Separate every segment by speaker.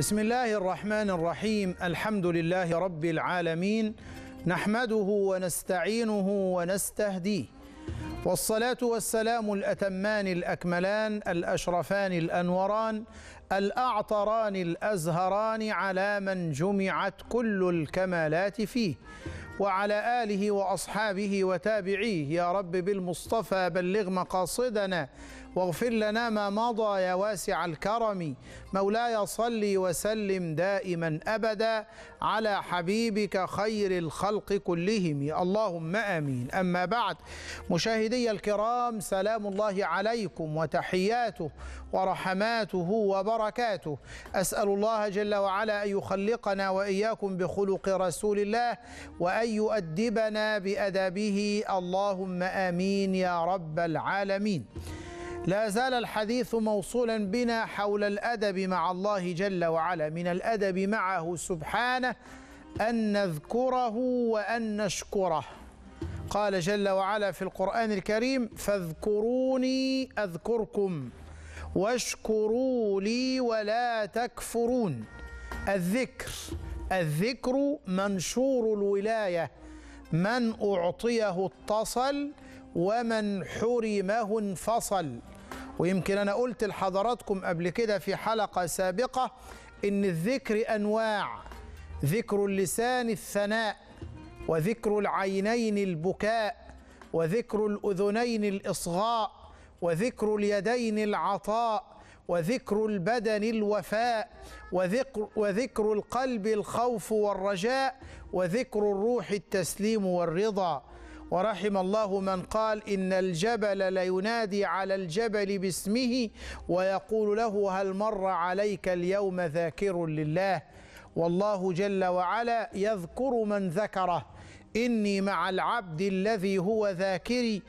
Speaker 1: بسم الله الرحمن الرحيم. الحمد لله رب العالمين، نحمده ونستعينه ونستهديه، والصلاة والسلام الأتمان الأكملان الأشرفان الأنوران الأعطران الأزهران على من جمعت كل الكمالات فيه، وعلى آله وأصحابه وتابعيه. يا رب بالمصطفى بلغ مقاصدنا واغفر لنا ما مضى يا واسع الكرم. مولاي صل وسلم دائما أبدا على حبيبك خير الخلق كلهم، اللهم آمين. أما بعد، مشاهدي الكرام، سلام الله عليكم وتحياته ورحماته وبركاته. أسأل الله جل وعلا أن يخلقنا وإياكم بخلق رسول الله وأن يؤدبنا بأدبه، اللهم آمين يا رب العالمين. لا زال الحديث موصولا بنا حول الأدب مع الله جل وعلا. من الأدب معه سبحانه أن نذكره وأن نشكره. قال جل وعلا في القرآن الكريم: فاذكروني أذكركم واشكروا لي ولا تكفرون. الذكر منشور الولاية، من أعطيه اتصل ومن حرمه انفصل. ويمكن أنا قلت لحضراتكم قبل كده في حلقة سابقة إن الذكر أنواع: ذكر اللسان الثناء، وذكر العينين البكاء، وذكر الأذنين الإصغاء، وذكر اليدين العطاء، وذكر البدن الوفاء، وذكر القلب الخوف والرجاء، وذكر الروح التسليم والرضا. ورحم الله من قال: إن الجبل لينادي على الجبل باسمه ويقول له: هل مر عليك اليوم ذاكر لله. والله جل وعلا يذكر من ذكره: إني مع العبد الذي هو ذاكري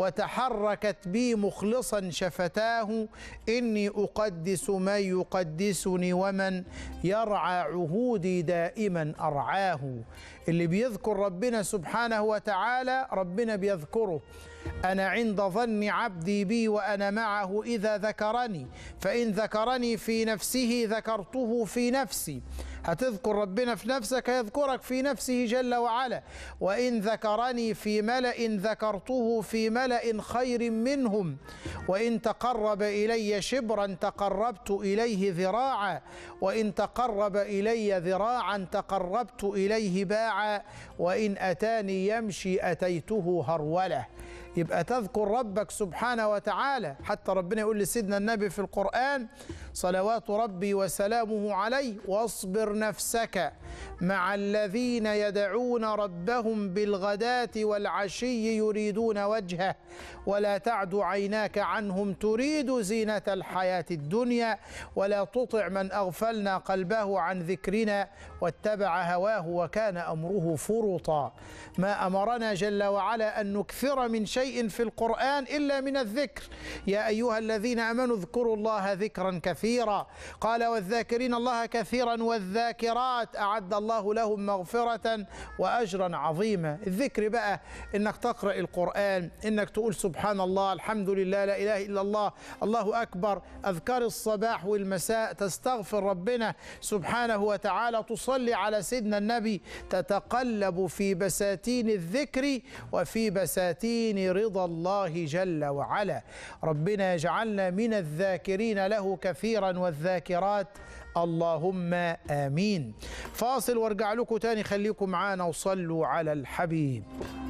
Speaker 1: وتحركت بي مخلصا شفتاه، إني أقدس من يقدسني ومن يرعى عهودي دائما أرعاه. اللي بيذكر ربنا سبحانه وتعالى ربنا بيذكره. أنا عند ظن عبدي بي وأنا معه إذا ذكرني، فإن ذكرني في نفسه ذكرته في نفسي. هتذكر ربنا في نفسك يذكرك في نفسه جل وعلا. وإن ذكرني في ملأ ذكرته في ملأ خير منهم. وإن تقرب إلي شبرا تقربت إليه ذراعا، وإن تقرب إلي ذراعا تقربت إليه باعا، وإن أتاني يمشي أتيته هرولة. يبقى تذكر ربك سبحانه وتعالى. حتى ربنا يقول لسيدنا النبي في القرآن صلوات ربي وسلامه عليه: واصبر نفسك مع الذين يدعون ربهم بالغداة والعشي يريدون وجهه ولا تعد عيناك عنهم تريد زينة الحياة الدنيا ولا تطع من أغفلنا قلبه عن ذكرنا واتبع هواه وكان أمره فرطا. ما أمرنا جل وعلا أن نكثر من شيء في القرآن إلا من الذكر. يا أيها الذين آمنوا اذكروا الله ذكرا كثيرا. قال: والذاكرين الله كثيرا والذاكرات أعد الله لهم مغفرة وأجرا عظيما. الذكر بقى إنك تقرأ القرآن، إنك تقول سبحان الله، الحمد لله، لا إله إلا الله، الله أكبر، أذكار الصباح والمساء، تستغفر ربنا سبحانه وتعالى، تصلي على سيدنا النبي، تتقلب في بساتين الذكر وفي بساتين رضا الله جل وعلا. ربنا يجعلنا من الذاكرين له كثيرا والذاكرات، اللهم آمين. فاصل وارجع لكم تاني، خليكم معانا وصلوا على الحبيب.